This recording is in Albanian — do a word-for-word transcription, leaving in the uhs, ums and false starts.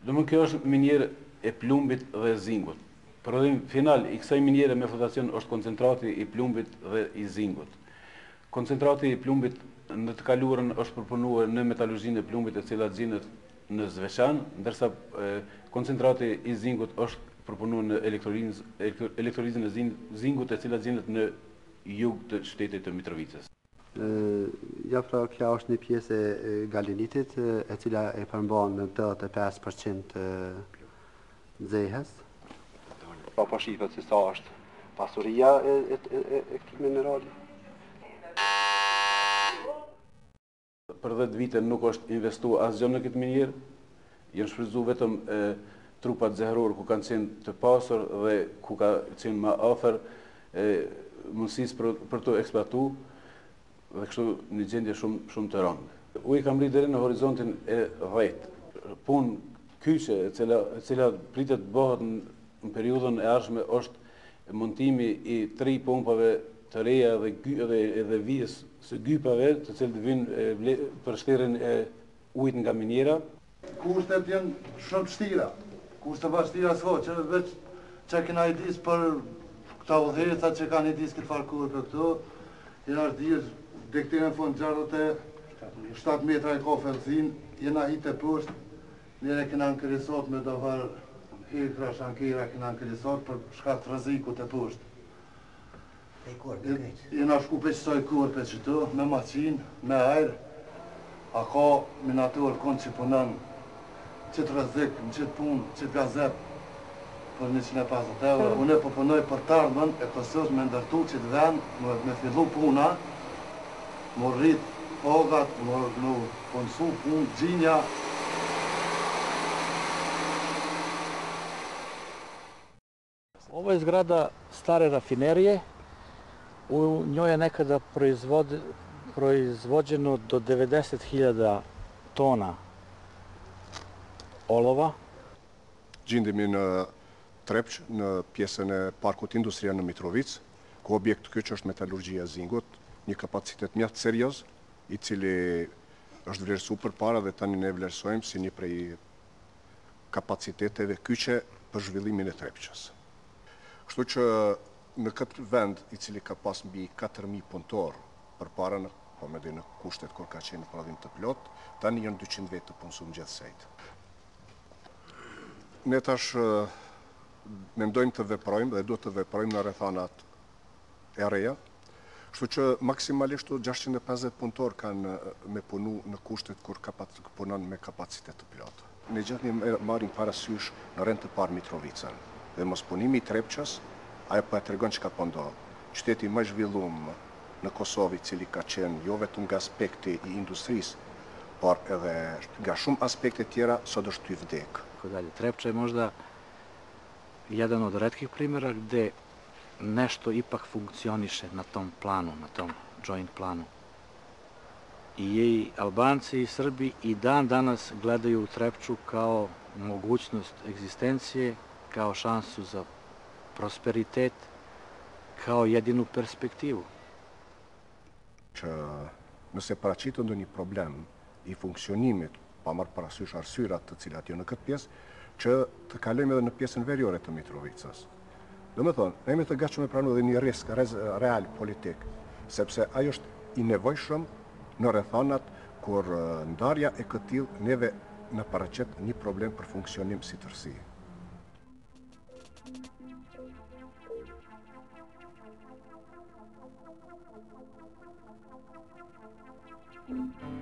Do më kjo është minjerë e plumbit dhe zingut. Prodhim final i kësaj minjere me flotacion është koncentrati i plumbit dhe i zingut. Koncentrati i plumbit në të kaluarën është përpunuar në metalurgjinë e plumbit e cila xhinet në Zveçan, ndërsa e, koncentrati i zingut është përpunuar në elektrolizën e zingut e cila xhinet në jug të shtetit të Mitrovicës. Ja, pra, kjo është një pjesë e galenitit e cila e përmban në tetëdhjetë e pesë përqind nxehës. Pa po shifet se sa është pasuria e, e, e, e këtij minerali. Për dhjetë vite nuk është investuar asgjë në këtë minjerë, janë shfrytzuar vetëm e, trupat zehëror ku kanë qenë të pasur dhe ku ka qenë më afër mundësisë për, për të eksploatuar dhe kështu një gjendje shumë, shumë të rëndë. Uji ka mbritur deri në horizontin e dhjetë. Punë kyçe e cila, e cila pritet të bëhet në, në periudhën e ardhshme është montimi i tre pompave të reja dhe, dhe, dhe vijës së gypave, të cilët vijnë për shtrirjen e ujit nga minjera. Kushtet janë shumë vështira. Kushtet vështira s'ka, që veç që kena i disë për këta udhëheca që kanë i disë këtë farkur për këto, jena është dirë, dhe këti në fund gjardët e shtatë metra e ka fërëzin, jena hitë e poshtë, njëre kena në kërisot me do varë hekra, shankera kena në kërisot për shkatë rëzikut e poshtë. Jena shku për qësoj kur për qëto, me maqinë, me ajrë, a ka minator kënë që punën qëtë rëzik, në qëtë punë, qëtë gazet për njëqind e pesëdhjetë euro. Unë e përpunoj për të ardhmen e Kosovës me ndërtu qëtë vend, me fillu puna, më rrit pagat, më konsu punë, gjinja. Ovo je zgrada stare rafinerije. U njoj je nekada proizvod, proizvođeno do devedeset hiljada tona olova. Gjendemi në Trepç, në pjesën e parkut industria në Mitrovic, ku objekt ky që është metalurgjia e zingut, një kapacitet mjaft serioz, i cili është vlerësuar përpara dhe tani ne vlerësojmë si një prej kapaciteteve kyçe për zhvillimin e Trepçës. Kështu që në këtë vend i cili ka pas mbi katër mijë punëtor përpara në po me dhe në kushtet kur ka qenë prodhim të plot, tani janë dyqind vetë të punësuar gjithsejt. Ne tash mendojmë të veprojmë dhe duhet të veprojmë në rrethanat e reja. Kështu që maksimalisht gjashtëqind e pesëdhjetë punëtor kanë me punu në kushtet kur punon me kapacitet të plot. Ne gjithë një marrim parasysh në rend të parë Mitrovicën dhe mos punimi i Trepçës, ajo po e tregon çka po ndodh. Qyteti më zhvilluar në Kosovë, i cili ka qenë jo vetëm nga aspekti i industrisë, por edhe nga shumë aspekte tjera, sot është ty vdek. Trepča je možda jedan od retkih primjera gde nešto ipak funkcioniše na tom planu, na tom joint planu. I Albanci i Srbi i dan danas gledaju Trepču kao mogućnost egzistencije, kao šansu za prosperitet, kao jedinu perspektivu. Që nëse paraqitet ndonjë problem i funksionimit, pa marrë parasysh arsyrat të cilat jo në këtë pjesë, që të kalojmë edhe në pjesën veriore të Mitrovicës. Do me thonë, ne jemi të gatshëm të pranojmë edhe një risk real politik, sepse ajo është i nevojshëm në rrethanat kur ndarja e këtill neve në paraqet një problem për funksionim si tërësi. Thank you.